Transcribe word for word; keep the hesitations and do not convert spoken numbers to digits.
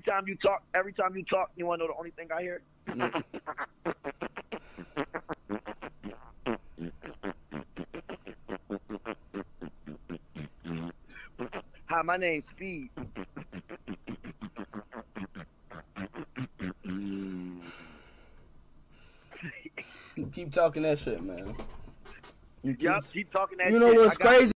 time you talk, every time you talk, you want to know the only thing I hear? Hi, my name's Speed. You keep talking that shit, man. You keep, Yup, keep talking that you shit. know what's crazy?